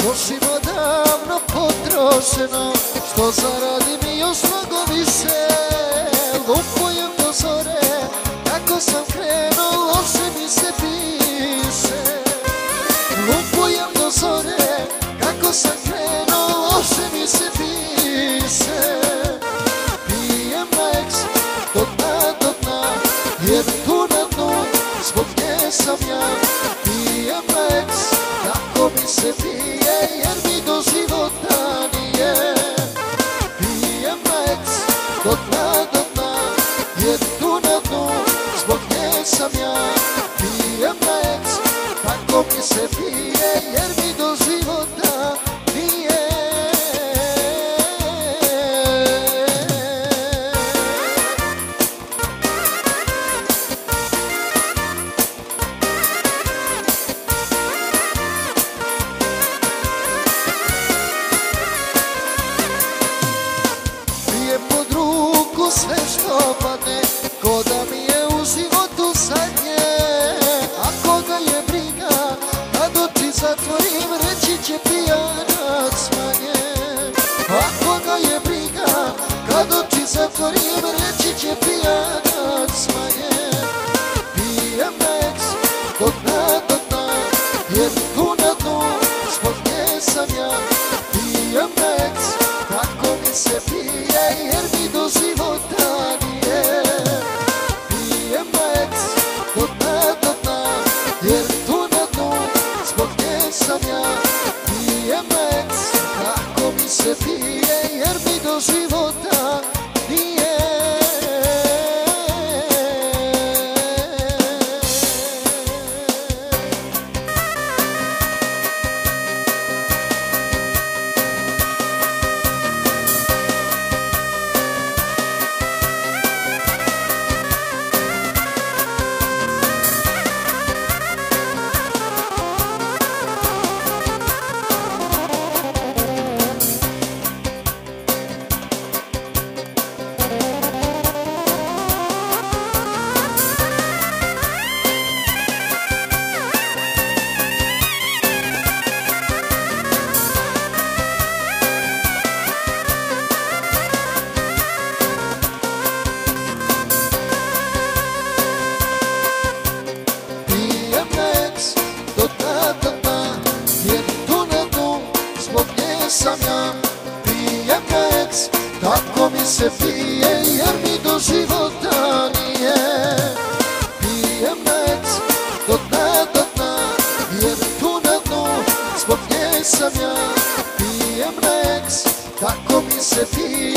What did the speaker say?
još ima davno potrošeno, što zaradim još mnogo više. Lupujem do zore, kako sam krenuo, loše mi se piše. Lupujem do zore, kako sam krenuo, loše mi se piše. Pijem na eks, do dna, jer tu na dnu, zbog nje sam ja. Pijem na eks, kako mi se pije, jer mi do života nije. Pijem na eks, do dna, jer tu na dnu, zbog nje sam ja. Pijem na eks, kako mi se pije, jer mi do života nije. Pijem pod ruku sve što padne, ko da mi je u životu zadnje. Ako ga je briga, kad oči zatvorim, reći će pijanac manje. Ako ga je briga, kad oči zatvorim, reći će pijanac manje. Pijem na eks, do dna, jer tu na dnu, zbog nje sam ja. Pijem na eks, kako mi se pije, jer mi do života nije. Pijem na eks, do dna, jer tu na dnu, zbog nje sam ja. Pijem na eks, kako mi se pije, jer mi do života nije. Sam ja. Pijem na eks, tako mi se pije, jer mi do života nije. Pijem na eks, do dna, jer tu na dnu, zbog nje sam ja. Pijem na eks, tako mi se pije.